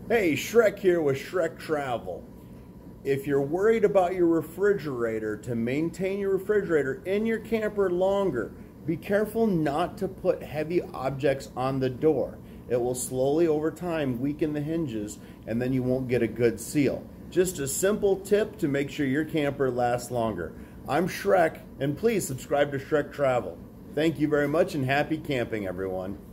Hey, Shrek here with Shrek Travel. If you're worried about your refrigerator, to maintain your refrigerator in your camper longer, be careful not to put heavy objects on the door. It will slowly over time weaken the hinges and then you won't get a good seal. Just a simple tip to make sure your camper lasts longer. I'm Shrek, and please subscribe to Shrek Travel. Thank you very much and happy camping, everyone.